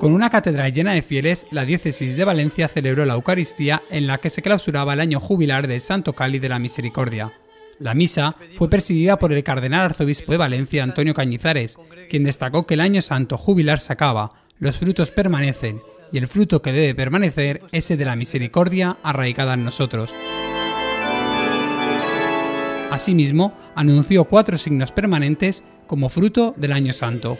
con una catedral llena de fieles, la diócesis de Valencia celebró la Eucaristía en la que se clausuraba el año jubilar del Santo Cáliz de la Misericordia. La misa fue presidida por el cardenal arzobispo de Valencia, Antonio Cañizares, quien destacó que el año santo jubilar se acaba, los frutos permanecen, y el fruto que debe permanecer es el de la misericordia arraigada en nosotros. Asimismo, anunció 4 signos permanentes como fruto del año santo.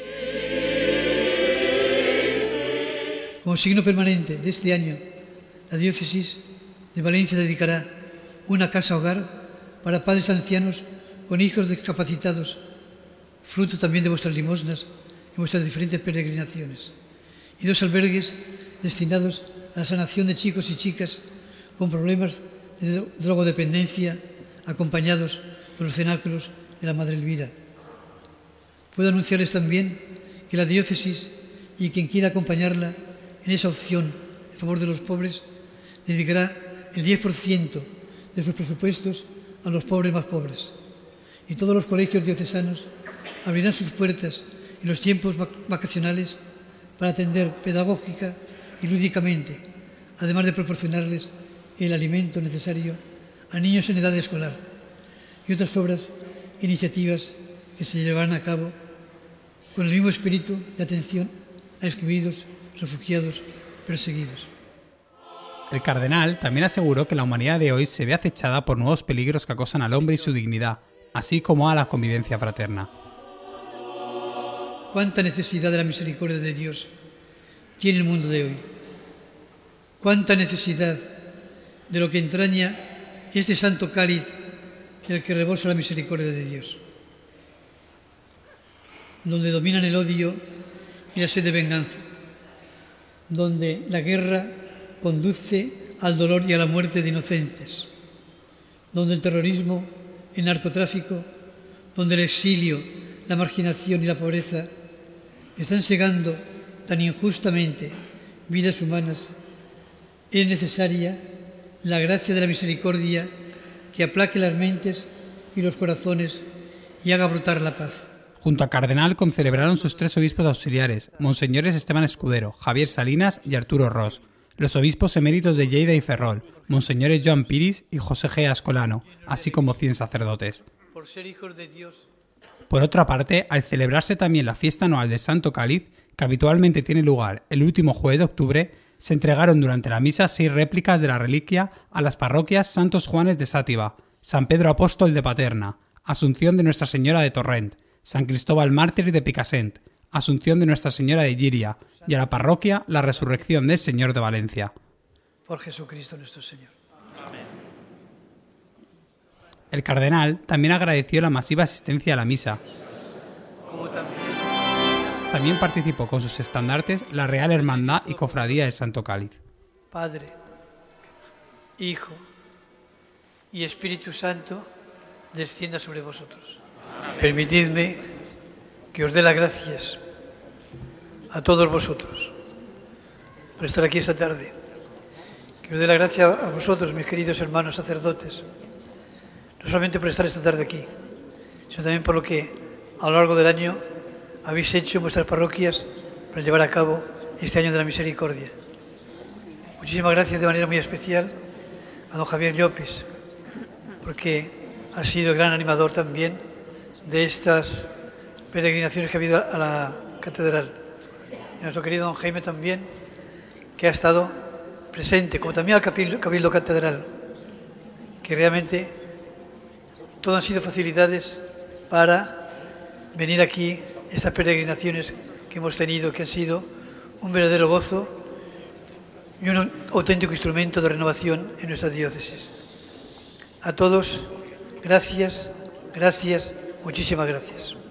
Como signo permanente de este año, la diócesis de Valencia dedicará una casa-hogar para padres ancianos con hijos discapacitados, fruto también de vuestras limosnas y vuestras diferentes peregrinaciones, y 2 albergues destinados a la sanación de chicos y chicas con problemas de drogodependencia, acompañados por los cenáculos de la Madre Elvira. Puedo anunciarles también que la diócesis y quien quiera acompañarla en esa opción en favor de los pobres dedicará el 10% de sus presupuestos a los pobres más pobres. Y todos los colegios diocesanos abrirán sus puertas en los tiempos vacacionales para atender pedagógica y lúdicamente, además de proporcionarles el alimento necesario a niños en edad escolar y otras obras e iniciativas que se llevarán a cabo con el mismo espíritu de atención a excluidos, refugiados, perseguidos. El cardenal también aseguró que la humanidad de hoy se ve acechada por nuevos peligros que acosan al hombre y su dignidad, así como a la convivencia fraterna. Cuánta necesidad de la misericordia de Dios tiene el mundo de hoy. Cuánta necesidad de lo que entraña este santo cáliz del que rebosa la misericordia de Dios, donde dominan el odio y la sed de venganza, donde la guerra conduce al dolor y a la muerte de inocentes, donde el terrorismo, el narcotráfico, donde el exilio, la marginación y la pobreza están segando tan injustamente vidas humanas, es necesaria la gracia de la misericordia que aplaque las mentes y los corazones y haga brotar la paz. Junto al cardenal concelebraron sus 3 obispos auxiliares, monseñores Esteban Escudero, Javier Salinas y Arturo Ros, los obispos eméritos de Lleida y Ferrol, monseñores Joan Piris y José G. Ascolano, así como 100 sacerdotes. Por ser hijos de Dios. Por otra parte, al celebrarse también la fiesta anual del Santo Cáliz, que habitualmente tiene lugar el último jueves de octubre, se entregaron durante la misa 6 réplicas de la reliquia a las parroquias Santos Juanes de Sátiva, San Pedro Apóstol de Paterna, Asunción de Nuestra Señora de Torrent, San Cristóbal Mártir de Picassent, Asunción de Nuestra Señora de Llíria y a la parroquia La Resurrección del Señor de Valencia. Por Jesucristo nuestro Señor. El cardenal también agradeció la masiva asistencia a la misa. También participó con sus estandartes la Real Hermandad y Cofradía del Santo Cáliz. Padre, Hijo y Espíritu Santo, descienda sobre vosotros. Permitidme que os dé las gracias a todos vosotros por estar aquí esta tarde. Que os dé la gracia a vosotros, mis queridos hermanos sacerdotes, no solamente por estar esta tarde aquí, sino también por lo que a lo largo del año habéis hecho en vuestras parroquias para llevar a cabo este año de la misericordia. Muchísimas gracias de manera muy especial a don Javier Llopis, porque ha sido el gran animador también de estas peregrinaciones que ha habido a la catedral. Y a nuestro querido don Jaime también, que ha estado presente, como también al Cabildo Catedral, que realmente todo han sido facilidades para venir aquí, estas peregrinaciones que hemos tenido, que han sido un verdadero gozo y un auténtico instrumento de renovación en nuestra diócesis. A todos, gracias, muchísimas gracias.